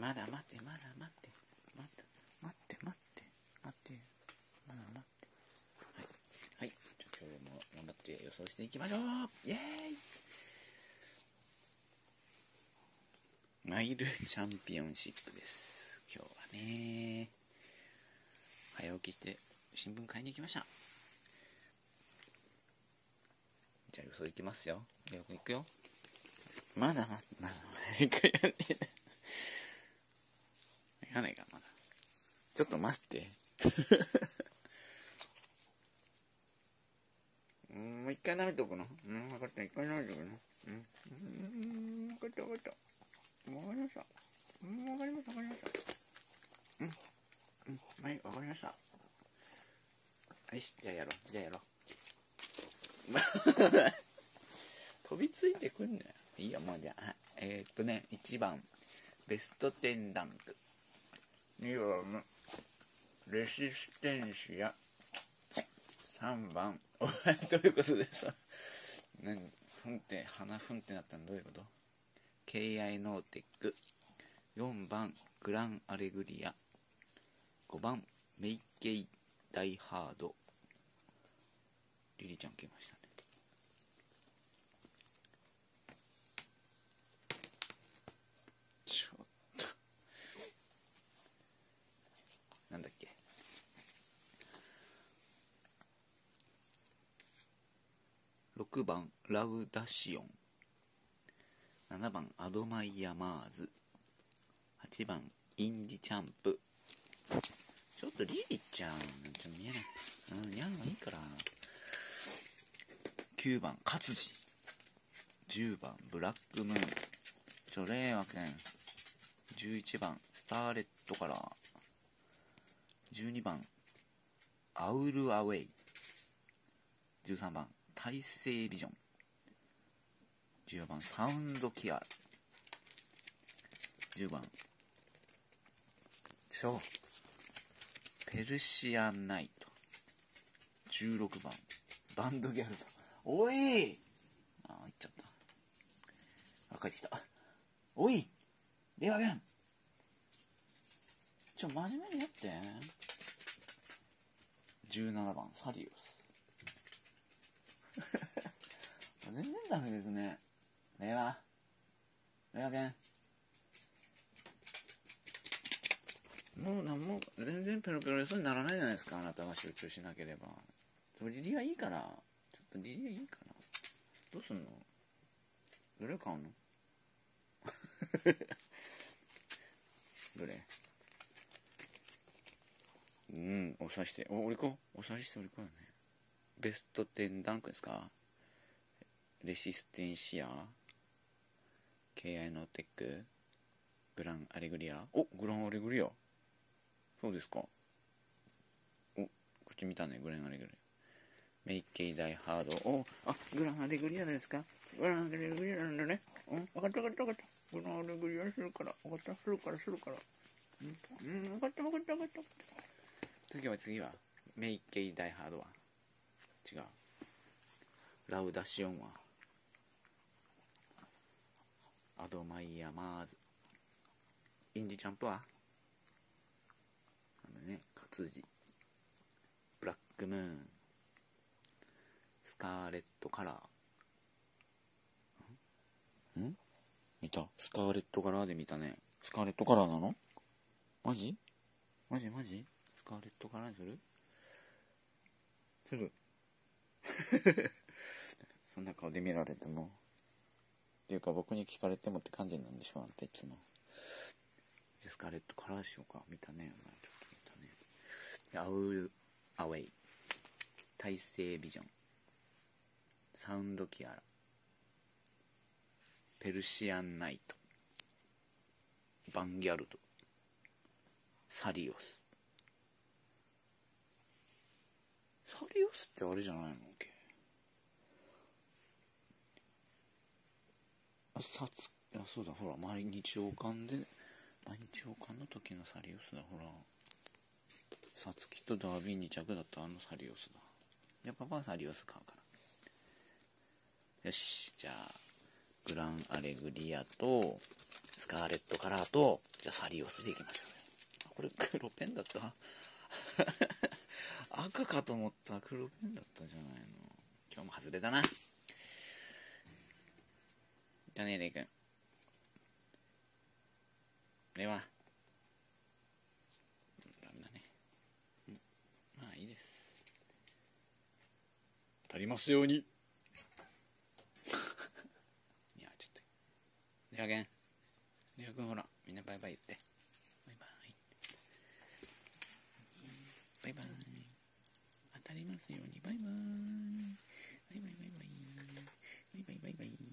まだ待って、まだ待って、待って待って待って待って、まだ待って。はい、はい、じゃあ今日も頑張って予想していきましょう。イエーイ。マイルチャンピオンシップです。今日はね、早起きして新聞買いに行きました。じゃあ予想いきますよ。よく行くよ。まだ待って、まだ一回やってやないか、まだちょっと待ってもう一回舐めとくの。分かった、一回舐めとくの。分かった分かった、分かりました。分かりました分かりました。はい、分かりました。よし、じゃあやろう、じゃあやろう飛びついてくんなよ。いいよ、もうじゃあ。1番ベスト10ランク、2番レシステンシア、3番どういうことでさ、何ふんって鼻ふんってなったのどういうこと？ KI ノーテック、4番グランアレグリア、5番メイケイダイハード。リリちゃん来ましたね。ちょっとなんだっけ、6番ラウダシオン、7番アドマイヤマーズ、8番インディチャンプ。ちょっとリリちゃんちょっと見えない。ニャンはいいから。9番勝治、10番ブラックムーン、令和県、11番スターレットカラー、12番アウルアウェイ、13番大西ビジョン、14番サウンドキアラ、10番ペルシアンナイト、16番バンドギャルド。おい、行っちゃった。帰ってきた。おい令和源、真面目にやって17番サリオス全然ダメですね。令和源、もう全然ペロペロそうにならないじゃないですか。あなたが集中しなければ。リリはいいから、ちょっとリリはいいかな。どうすんの？どれ買うの？どれ？お察して、俺か？お察して俺かだね。ベスト10ランクですか？レシステンシア、KI ノーテック、グランアレグリア。グランアレグリア。そうですか。口見たね、グランアレグリア。メイケイダイハード。グランアレグリアですか？グランアレグリアなんだね。分かった。グランアレグリアするから。分かった。分かった。次はメイケイダイハードは違う。ラウダシオンはアドマイヤマーズ、インディチャンプは勝治、ブラックムーン、スカーレットカラー。見た？スカーレットカラーで見たね。スカーレットカラーなの？マジ？スカーレットカラーにするそんな顔で見られてもっていうか、僕に聞かれてもって感じなんでしょ、あんたいつも。じゃあスカーレットカラーしようか。見たね、ちょっと見たね。アウルアウェイ、大西ビジョン、サウンドキアラ、ペルシアンナイト、バンギャルド、サリオス。サリオスってあれじゃないの？そうだ、ほら、毎日王冠の時のサリオスだ。ほら、サツキとダービー2着だったあのサリオスだ。じゃあパパはサリオス買うから。よし、じゃあグランアレグリアとスカーレットカラーとじゃあサリオスでいきましょう。これ黒ペンだった赤かと思ったら黒ペンだったじゃないの。今日も外れだな。じゃあね、レイ君。ではダメだね。まあいいです。足りますように。いやちょっとレア君、レア君ほらみんなバイバイ言って。バイバイバイバイ。当たりますように。バイバイバイバイバイバイバイバイバイバイバイ。